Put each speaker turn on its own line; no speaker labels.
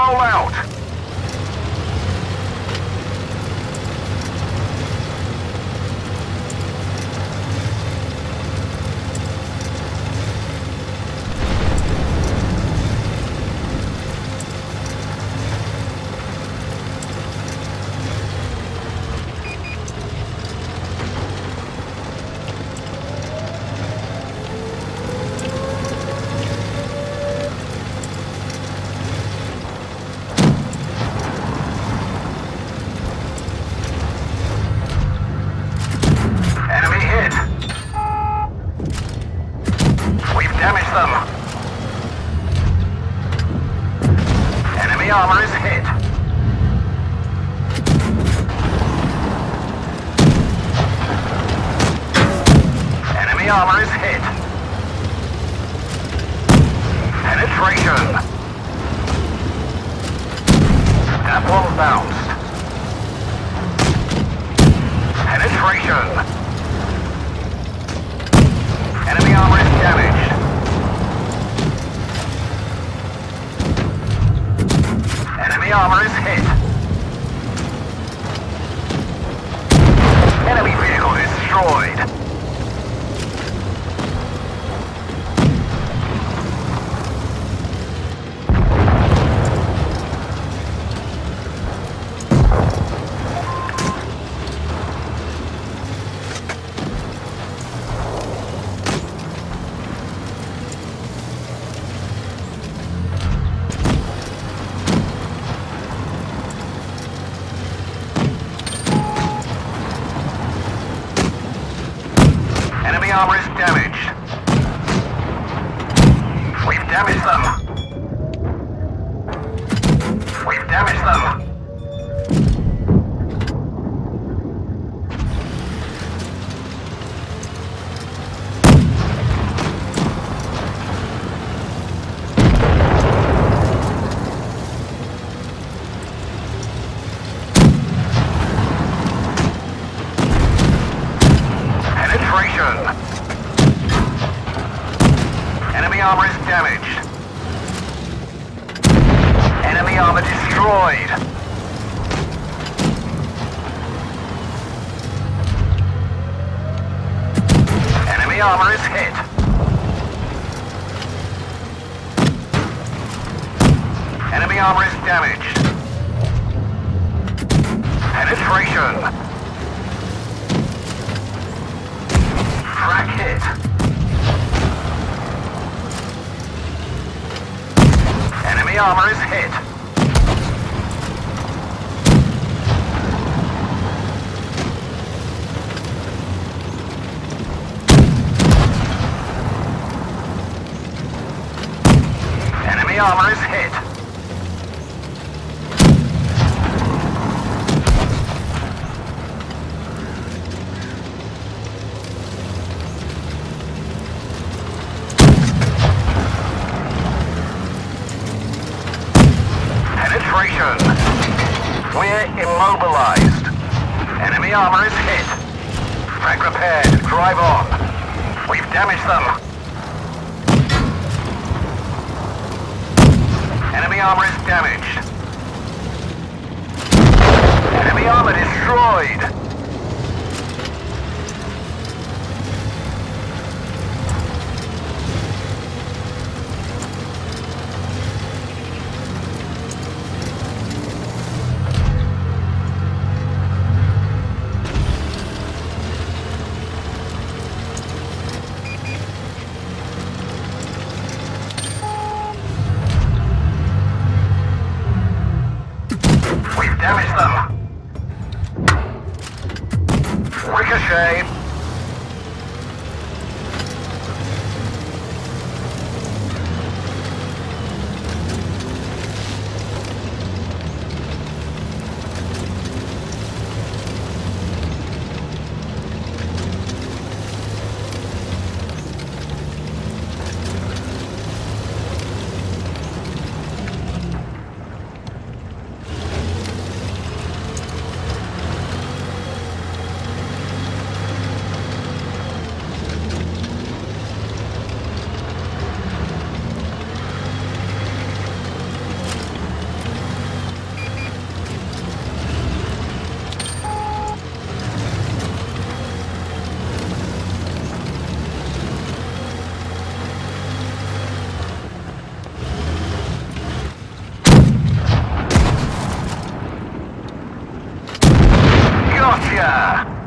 roll out. Enemy armor is hit. Enemy armor is hit. Penetration. That one bounced. Penetration. Enemy armor is damaged. Enemy armor is hit. Enemy vehicle destroyed. Enemy armor is damaged. We've damaged them. We've damaged them. Enemy armor is damaged. Enemy armor destroyed. Enemy armor is hit. Enemy armor is damaged. Penetration. Crack hit. Enemy armor is hit. Enemy armor is hit. We're immobilized. Enemy armor is hit. Frag repaired. Drive on. We've damaged them. Enemy armor is damaged. Enemy armor destroyed. Damage them. Ricochet. Gotcha!